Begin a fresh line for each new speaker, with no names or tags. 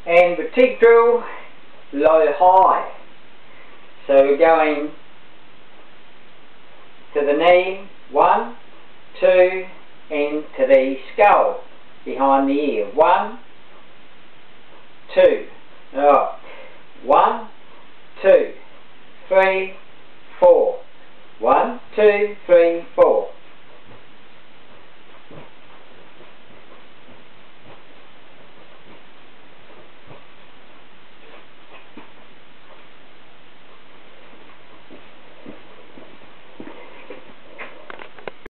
And Witik drill, low high. So we're going to the knee, 1, 2, and to the skull behind the ear, 1, 2. Oh.